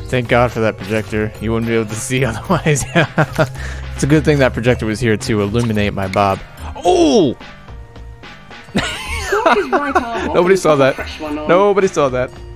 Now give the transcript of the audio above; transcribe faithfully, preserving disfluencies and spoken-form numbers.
Thank God for that projector. You wouldn't be able to see otherwise. It's a good thing that projector was here to illuminate my bob. Oh! Nobody saw that. Nobody saw that.